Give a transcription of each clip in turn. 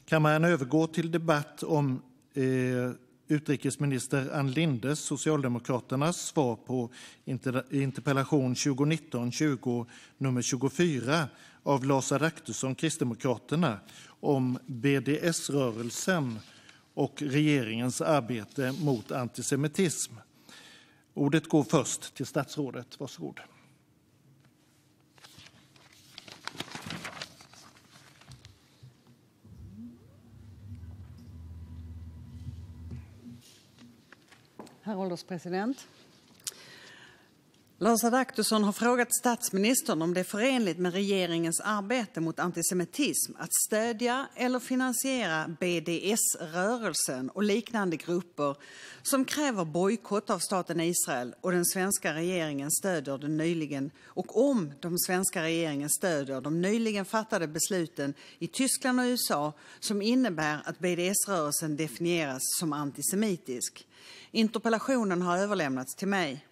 Kammaren övergår till debatt om utrikesminister Ann Lindes, Socialdemokraternas, svar på interpellation 2019/20 nummer 24 av Lars Adaktusson, Kristdemokraterna, om BDS-rörelsen och regeringens arbete mot antisemitism. Ordet går först till statsrådet. Varsågod. Herr ålderspresident. Lars Adaktusson har frågat statsministern om det är förenligt med regeringens arbete mot antisemitism att stödja eller finansiera BDS-rörelsen och liknande grupper som kräver bojkott av staten Israel och den svenska regeringen stöder om de svenska regeringen stöder de nyligen fattade besluten i Tyskland och USA som innebär att BDS-rörelsen definieras som antisemitisk. Interpellationen har överlämnats till mig.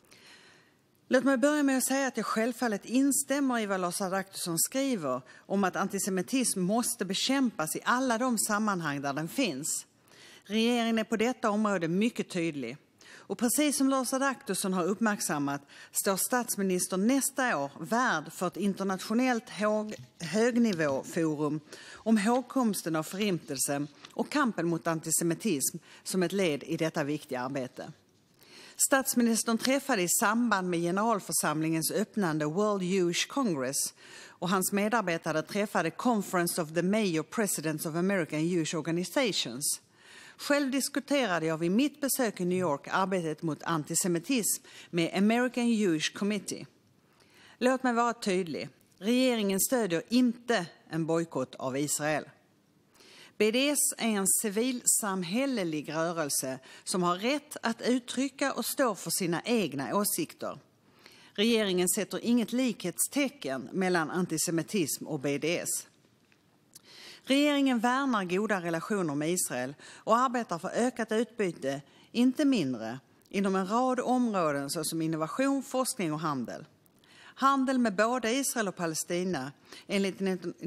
Låt mig börja med att säga att jag självfallet instämmer i vad Lars Adaktusson skriver om att antisemitism måste bekämpas i alla de sammanhang där den finns. Regeringen är på detta område mycket tydlig. Och precis som Lars Adaktusson har uppmärksammat står statsministern nästa år värd för ett internationellt högnivåforum om hågkomsten av Förintelsen och kampen mot antisemitism som ett led i detta viktiga arbete. Statsministern träffade i samband med generalförsamlingens öppnande World Jewish Congress och hans medarbetare träffade Conference of the Major Presidents of American Jewish Organizations. Själv diskuterade jag vid mitt besök i New York arbetet mot antisemitism med American Jewish Committee. Låt mig vara tydlig. Regeringen stödjer inte en bojkott av Israel. BDS är en civilsamhällelig rörelse som har rätt att uttrycka och stå för sina egna åsikter. Regeringen sätter inget likhetstecken mellan antisemitism och BDS. Regeringen värnar goda relationer med Israel och arbetar för ökat utbyte, inte mindre, inom en rad områden såsom innovation, forskning och handel. Handel med både Israel och Palestina enligt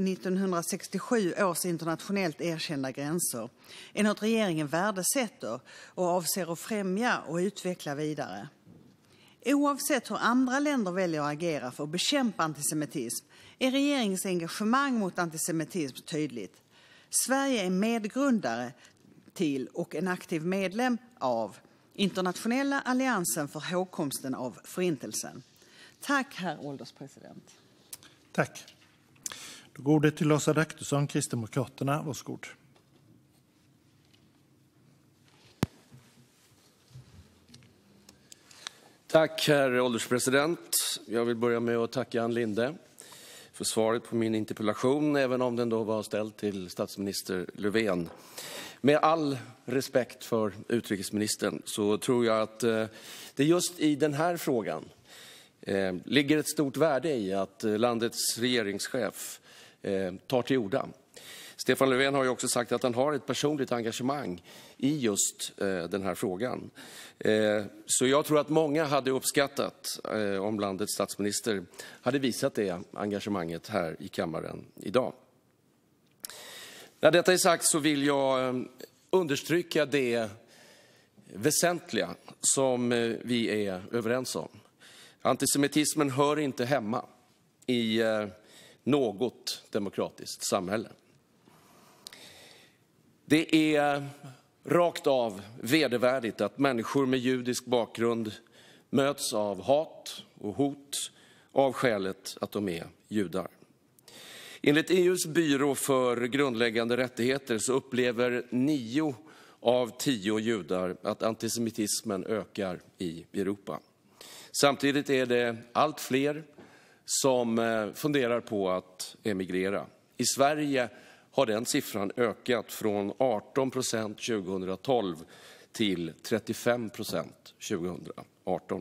1967 års internationellt erkända gränser är något regeringen värdesätter och avser att främja och utveckla vidare. Oavsett hur andra länder väljer att agera för att bekämpa antisemitism är regeringens engagemang mot antisemitism tydligt. Sverige är medgrundare till och en aktiv medlem av Internationella alliansen för hågkomsten av Förintelsen. Tack, herr ålderspresident. Tack. Då går det till Lars Adaktusson, Kristdemokraterna. Varsågod. Tack, herr ålderspresident. Jag vill börja med att tacka Ann Linde för svaret på min interpellation, även om den då var ställd till statsminister Löfven. Med all respekt för utrikesministern så tror jag att det just i den här frågan ligger ett stort värde i att landets regeringschef tar till orda. Stefan Löfven har ju också sagt att han har ett personligt engagemang i just den här frågan. Så jag tror att många hade uppskattat om landets statsminister hade visat det engagemanget här i kammaren idag. När detta är sagt så vill jag understryka det väsentliga som vi är överens om. Antisemitismen hör inte hemma i något demokratiskt samhälle. Det är rakt av vedervärdigt att människor med judisk bakgrund möts av hat och hot av skälet att de är judar. Enligt EU:s byrå för grundläggande rättigheter så upplever 9 av 10 judar att antisemitismen ökar i Europa. Samtidigt är det allt fler som funderar på att emigrera. I Sverige har den siffran ökat från 18% 2012 till 35% 2018.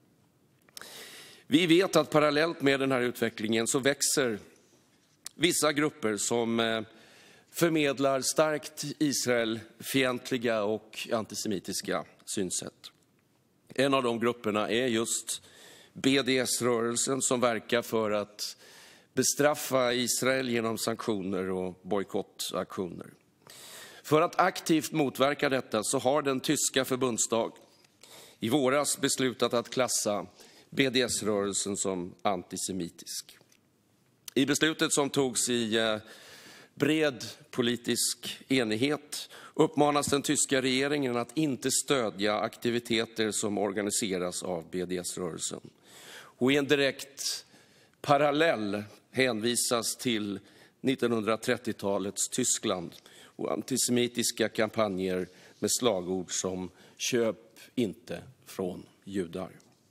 Vi vet att parallellt med den här utvecklingen så växer vissa grupper som förmedlar starkt Israelfientliga och antisemitiska synsätt. En av de grupperna är just BDS-rörelsen som verkar för att bestraffa Israel genom sanktioner och bojkottaktioner. För att aktivt motverka detta så har den tyska förbundsdagen i våras beslutat att klassa BDS-rörelsen som antisemitisk. I beslutet som togs i bred politisk enighet uppmanas den tyska regeringen att inte stödja aktiviteter som organiseras av BDS-rörelsen. Och i en direkt parallell hänvisas till 1930-talets Tyskland och antisemitiska kampanjer med slagord som "köp inte från judar".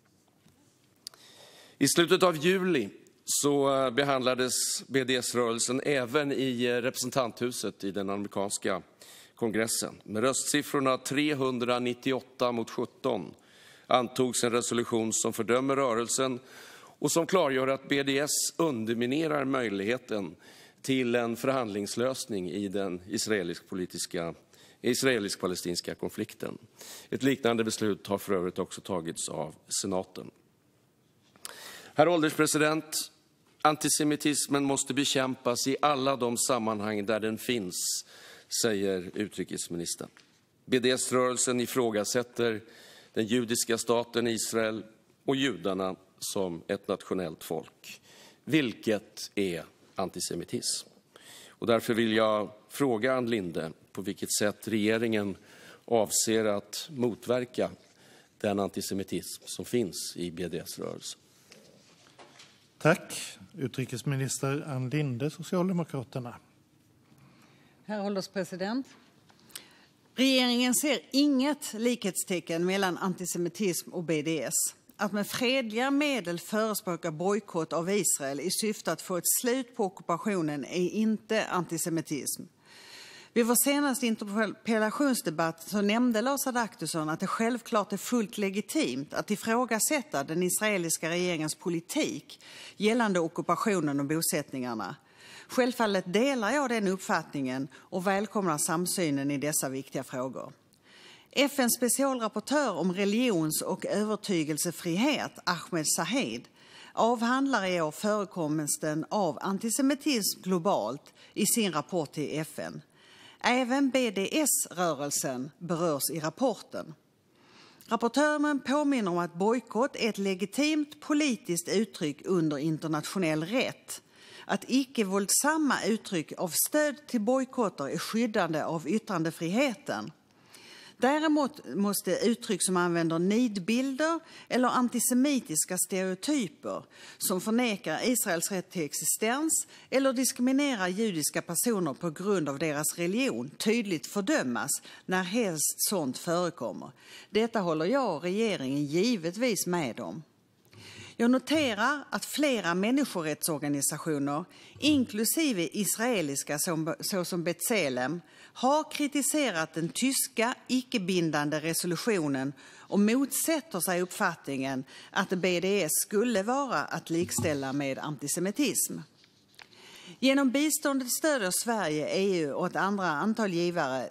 I slutet av juli så behandlades BDS-rörelsen även i representanthuset i den amerikanska kongressen. Med röstsiffrorna 398 mot 17 antogs en resolution som fördömer rörelsen och som klargör att BDS underminerar möjligheten till en förhandlingslösning i den israelisk-palestinska konflikten. Ett liknande beslut har för övrigt också tagits av senaten. Herr ålderspresident, antisemitismen måste bekämpas i alla de sammanhang där den finns, säger utrikesministern. BDS-rörelsen ifrågasätter den judiska staten Israel och judarna som ett nationellt folk. Vilket är antisemitism? Och därför vill jag fråga Ann Linde på vilket sätt regeringen avser att motverka den antisemitism som finns i BDS-rörelsen. Tack. Utrikesminister Ann Linde, Socialdemokraterna. Herr ålderspresident. Regeringen ser inget likhetstecken mellan antisemitism och BDS. Att med fredliga medel förespråka bojkott av Israel i syfte att få ett slut på ockupationen är inte antisemitism. Vid vår senaste interpellationsdebatt så nämnde Lars Adaktusson att det självklart är fullt legitimt att ifrågasätta den israeliska regeringens politik gällande ockupationen och bosättningarna. Självfallet delar jag den uppfattningen och välkomnar samsynen i dessa viktiga frågor. FN:s specialrapportör om religions- och övertygelsefrihet, Ahmed Said, avhandlar i år förekomsten av antisemitism globalt i sin rapport till FN. Även BDS-rörelsen berörs i rapporten. Rapportören påminner om att bojkott är ett legitimt politiskt uttryck under internationell rätt. Att icke-våldsamma uttryck av stöd till bojkotter är skyddande av yttrandefriheten. Däremot måste uttryck som använder nidbilder eller antisemitiska stereotyper som förnekar Israels rätt till existens eller diskriminerar judiska personer på grund av deras religion tydligt fördömas när helst sånt förekommer. Detta håller jag och regeringen givetvis med om. Jag noterar att flera människorättsorganisationer, inklusive israeliska såsom B'Tselem, har kritiserat den tyska icke-bindande resolutionen och motsätter sig uppfattningen att BDS skulle vara att likställa med antisemitism. Genom biståndet stöder Sverige, EU och ett antal givare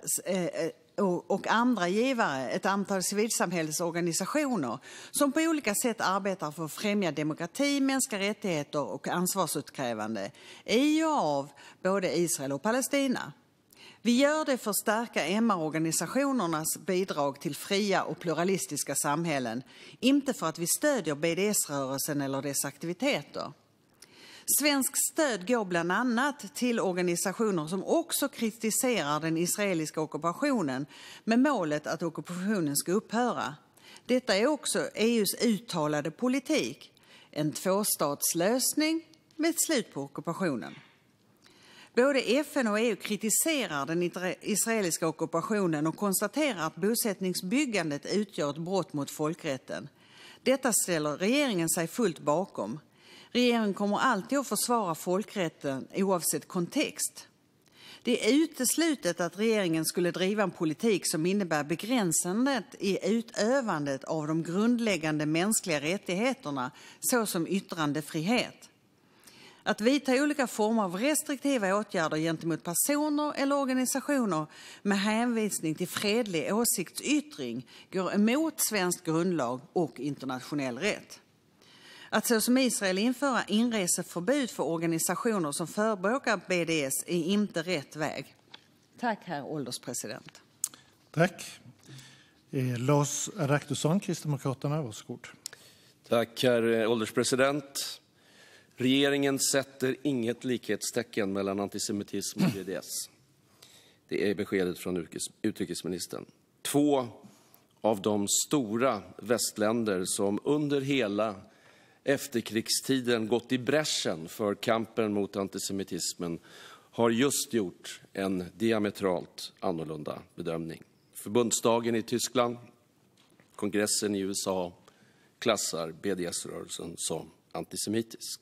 ett antal civilsamhällesorganisationer som på olika sätt arbetar för att främja demokrati, mänskliga rättigheter och ansvarsutkrävande i och av både Israel och Palestina. Vi gör det för att stärka MR-organisationernas bidrag till fria och pluralistiska samhällen, inte för att vi stödjer BDS-rörelsen eller dess aktiviteter. Svenskt stöd går bland annat till organisationer som också kritiserar den israeliska ockupationen med målet att ockupationen ska upphöra. Detta är också EUs uttalade politik, en tvåstatslösning med ett slut på ockupationen. Både FN och EU kritiserar den israeliska ockupationen och konstaterar att bosättningsbyggandet utgör ett brott mot folkrätten. Detta ställer regeringen sig fullt bakom. Regeringen kommer alltid att försvara folkrätten oavsett kontext. Det är uteslutet att regeringen skulle driva en politik som innebär begränsande i utövandet av de grundläggande mänskliga rättigheterna såsom yttrandefrihet. Att vidta olika former av restriktiva åtgärder gentemot personer eller organisationer med hänvisning till fredlig åsiktsyttring går emot svensk grundlag och internationell rätt. Att så som Israel införa inreseförbud för organisationer som förespråkar BDS är inte rätt väg. Tack, herr ålderspresident. Tack. Lars Adaktusson, Kristdemokraterna, varsågod. Tack, herr ålderspresident. Regeringen sätter inget likhetstecken mellan antisemitism och BDS. Det är beskedet från utrikesministern. 2 av de stora västländer som under hela efterkrigstiden gått i bräschen för kampen mot antisemitismen har just gjort en diametralt annorlunda bedömning. Förbundsdagen i Tyskland, kongressen i USA klassar BDS-rörelsen som antisemitisk.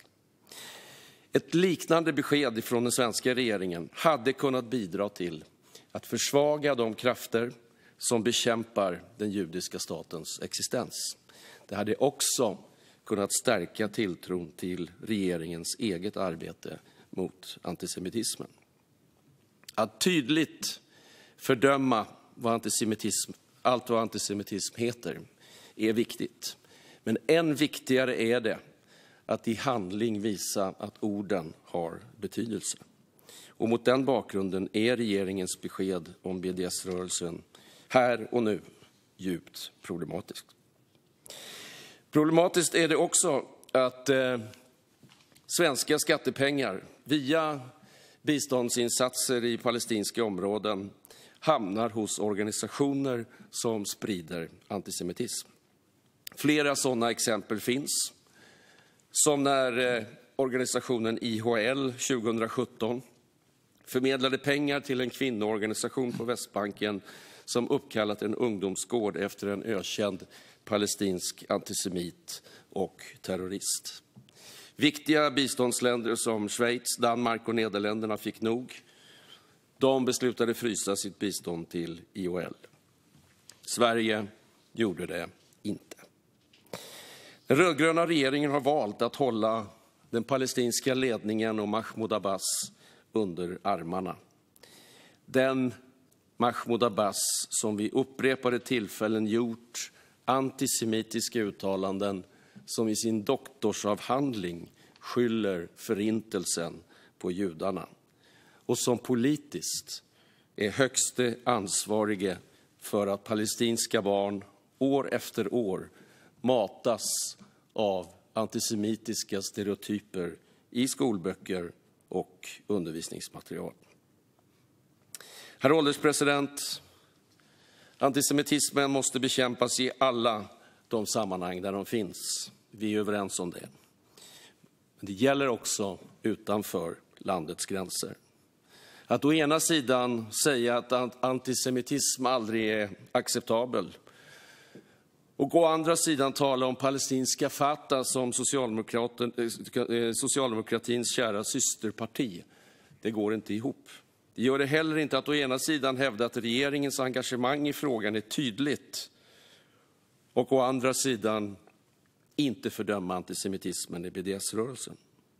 Ett liknande besked från den svenska regeringen hade kunnat bidra till att försvaga de krafter som bekämpar den judiska statens existens. Det hade också kunnat stärka tilltron till regeringens eget arbete mot antisemitismen. Att tydligt fördöma allt vad antisemitism heter är viktigt. Men än viktigare är det att i handling visa att orden har betydelse. Och mot den bakgrunden är regeringens besked om BDS-rörelsen här och nu djupt problematiskt. Problematiskt är det också att svenska skattepengar via biståndsinsatser i palestinska områden hamnar hos organisationer som sprider antisemitism. Flera sådana exempel finns, som när organisationen IHL 2017 förmedlade pengar till en kvinnoorganisation på Västbanken som uppkallat en ungdomsgård efter en ökänd palestinsk antisemit och terrorist. Viktiga biståndsländer som Schweiz, Danmark och Nederländerna fick nog. De beslutade frysa sitt bistånd till IHL. Sverige gjorde det inte. Den rödgröna regeringen har valt att hålla den palestinska ledningen och Mahmoud Abbas under armarna. Den Mahmoud Abbas som vid upprepade tillfällen gjort antisemitiska uttalanden som i sin doktorsavhandling skyller förintelsen på judarna och som politiskt är högste ansvarige för att palestinska barn år efter år matas av antisemitiska stereotyper i skolböcker och undervisningsmaterial. Herr ålderspresident, antisemitismen måste bekämpas i alla de sammanhang där de finns. Vi är överens om det. Men det gäller också utanför landets gränser. Att å ena sidan säga att antisemitism aldrig är acceptabel och å andra sidan tala om palestinska Fatah som socialdemokratins kära systerparti, det går inte ihop. Det gör det heller inte att å ena sidan hävda att regeringens engagemang i frågan är tydligt och å andra sidan inte fördöma antisemitismen i BDS-rörelsen.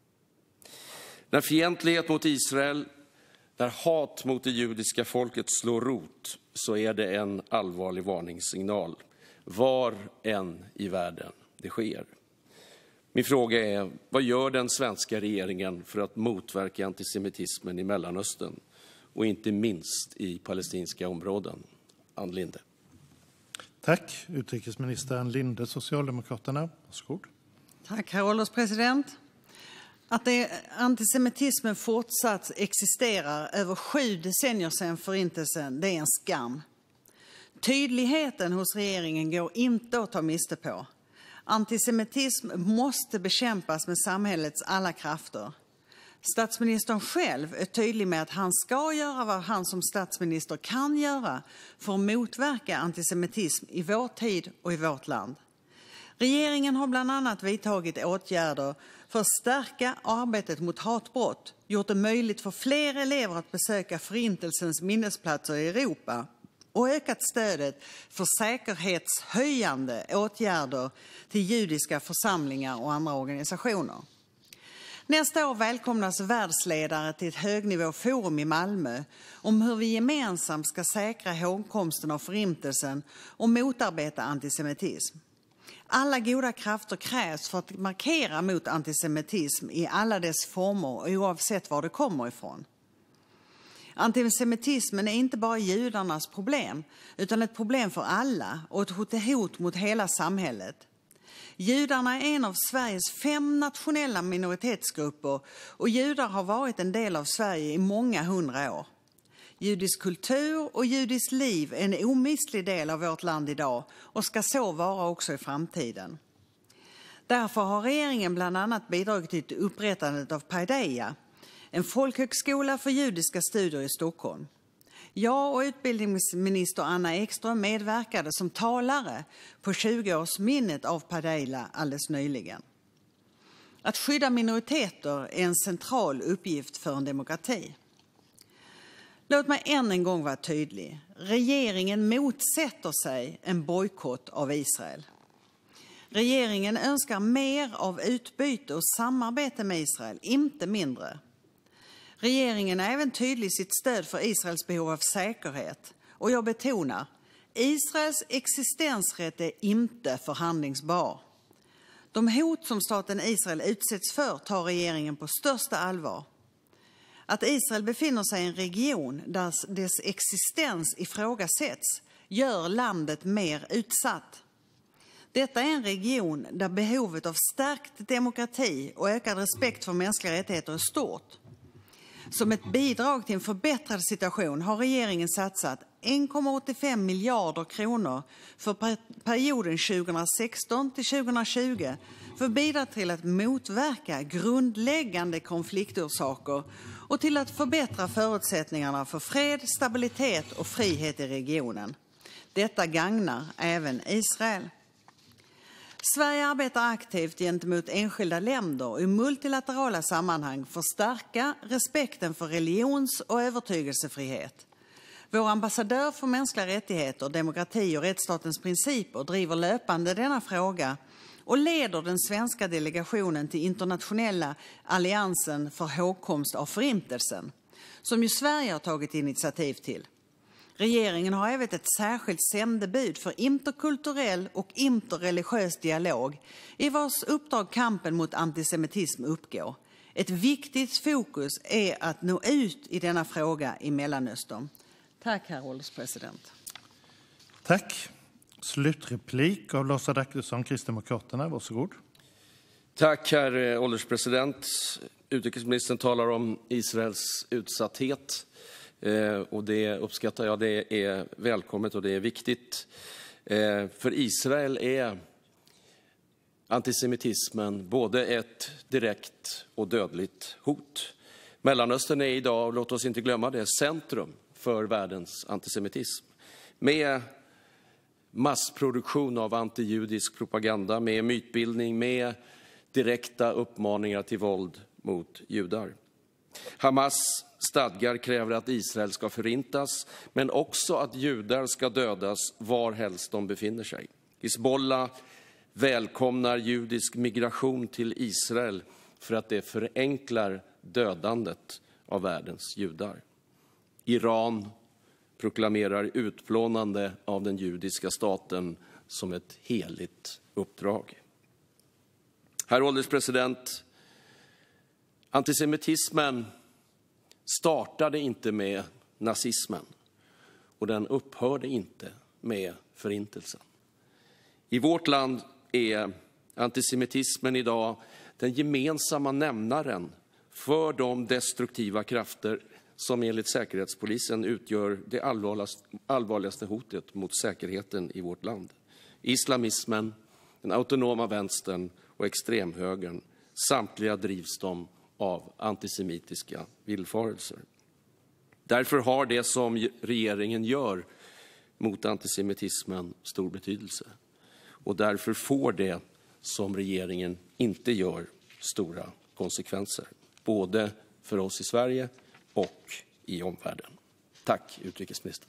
När fientlighet mot Israel, när hat mot det judiska folket slår rot, så är det en allvarlig varningssignal var än i världen det sker. Min fråga är, vad gör den svenska regeringen för att motverka antisemitismen i Mellanöstern och inte minst i palestinska områden? Ann Linde. Tack. Utrikesminister Ann Linde, Socialdemokraterna. Varsågod. Tack, herr ålderspresident. Att antisemitismen fortsatt existerar över 7 decennier sedan förintelsen, det är en skam. Tydligheten hos regeringen går inte att ta miste på. Antisemitism måste bekämpas med samhällets alla krafter. Statsministern själv är tydlig med att han ska göra vad han som statsminister kan göra för att motverka antisemitism i vår tid och i vårt land. Regeringen har bland annat vidtagit åtgärder för att stärka arbetet mot hatbrott, gjort det möjligt för fler elever att besöka förintelsens minnesplatser i Europa och ökat stödet för säkerhetshöjande åtgärder till judiska församlingar och andra organisationer. Nästa år välkomnas världsledare till ett högnivåforum i Malmö om hur vi gemensamt ska säkra ihågkomsten av förintelsen och motarbeta antisemitism. Alla goda krafter krävs för att markera mot antisemitism i alla dess former, oavsett var det kommer ifrån. Antisemitismen är inte bara judarnas problem, utan ett problem för alla och ett hot mot hela samhället. Judarna är en av Sveriges 5 nationella minoritetsgrupper och judar har varit en del av Sverige i många 100 år. Judisk kultur och judiskt liv är en omistlig del av vårt land idag och ska så vara också i framtiden. Därför har regeringen bland annat bidragit till upprättandet av Paideia, en folkhögskola för judiska studier i Stockholm. Jag och utbildningsminister Anna Ekström medverkade som talare på 20-årsminnet av Paideia alldeles nyligen. Att skydda minoriteter är en central uppgift för en demokrati. Låt mig än en gång vara tydlig. Regeringen motsätter sig en bojkott av Israel. Regeringen önskar mer av utbyte och samarbete med Israel, inte mindre. Regeringen är även tydlig i sitt stöd för Israels behov av säkerhet. Och jag betonar, Israels existensrätt är inte förhandlingsbar. De hot som staten Israel utsätts för tar regeringen på största allvar. Att Israel befinner sig i en region där dess existens ifrågasätts gör landet mer utsatt. Detta är en region där behovet av stärkt demokrati och ökad respekt för mänskliga rättigheter är stort. Som ett bidrag till en förbättrad situation har regeringen satsat 1,85 miljarder kronor för perioden 2016 till 2020 för att bidra till att motverka grundläggande konfliktorsaker och till att förbättra förutsättningarna för fred, stabilitet och frihet i regionen. Detta gagnar även Israel. Sverige arbetar aktivt gentemot enskilda länder och i multilaterala sammanhang för att stärka respekten för religions- och övertygelsefrihet. Vår ambassadör för mänskliga rättigheter, demokrati och rättsstatens principer driver löpande denna fråga och leder den svenska delegationen till internationella alliansen för hågkomst av förintelsen, som ju Sverige har tagit initiativ till. Regeringen har även ett särskilt sändebud för interkulturell och interreligiös dialog i vars uppdrag kampen mot antisemitism uppgår. Ett viktigt fokus är att nå ut i denna fråga i Mellanöstern. Tack, herr ålderspresident. Tack. Slutreplik av Lars Adaktusson, Kristdemokraterna. Varsågod. Tack, herr ålderspresident. Utrikesministern talar om Israels utsatthet. Och det uppskattar jag. Det är välkommet och det är viktigt. För Israel är antisemitismen både ett direkt och dödligt hot. Mellanöstern är idag, låt oss inte glömma det, centrum för världens antisemitism. Med massproduktion av antijudisk propaganda, med mytbildning, med direkta uppmaningar till våld mot judar. Hamas stadgar kräver att Israel ska förintas, men också att judar ska dödas var helst de befinner sig. Hizbollah välkomnar judisk migration till Israel för att det förenklar dödandet av världens judar. Iran proklamerar utplånande av den judiska staten som ett heligt uppdrag. Herr ålderspresident, antisemitismen startade inte med nazismen och den upphörde inte med förintelsen. I vårt land är antisemitismen idag den gemensamma nämnaren för de destruktiva krafter som enligt Säkerhetspolisen utgör det allvarligaste hotet mot säkerheten i vårt land. Islamismen, den autonoma vänstern och extremhögern, samtliga drivs de av antisemitiska villfarelser. Därför har det som regeringen gör mot antisemitismen stor betydelse. Och därför får det som regeringen inte gör stora konsekvenser, både för oss i Sverige och i omvärlden. Tack, utrikesministern.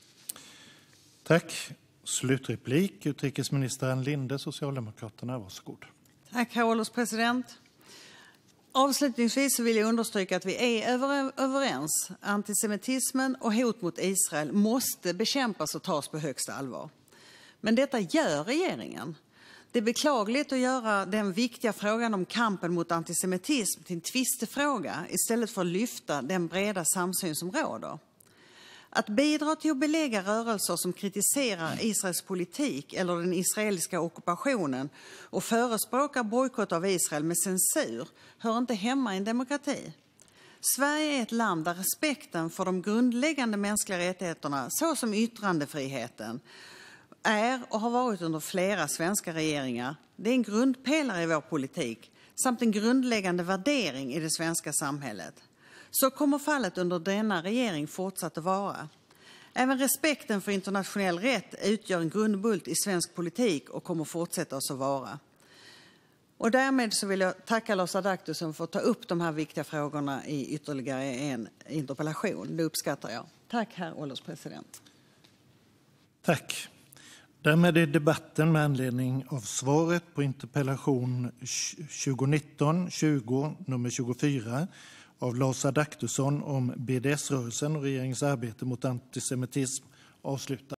Tack. Slutreplik, utrikesminister Ann Linde, Socialdemokraterna. Varsågod. Tack, herr ålderspresident. Avslutningsvis vill jag understryka att vi är överens. Antisemitismen och hot mot Israel måste bekämpas och tas på högsta allvar. Men detta gör regeringen. Det är beklagligt att göra den viktiga frågan om kampen mot antisemitism till en tvistefråga istället för att lyfta den breda samsyn som råder. Att bidra till att belägga rörelser som kritiserar Israels politik eller den israeliska ockupationen och förespråkar bojkott av Israel med censur hör inte hemma i en demokrati. Sverige är ett land där respekten för de grundläggande mänskliga rättigheterna, såsom yttrandefriheten, är och har varit under flera svenska regeringar. Det är en grundpelare i vår politik samt en grundläggande värdering i det svenska samhället. Så kommer fallet under denna regering fortsatt att vara. Även respekten för internationell rätt utgör en grundbult i svensk politik och kommer fortsätta att så vara. Och därmed så vill jag tacka Lars Adaktusson för att ta upp de här viktiga frågorna i ytterligare en interpellation. Det uppskattar jag. Tack, herr ålderspresident. Tack. Därmed är debatten med anledning av svaret på interpellation 2019/20 nummer 24 av Lars Adaktusson om BDS-rörelsen och regeringens arbete mot antisemitism avslutad.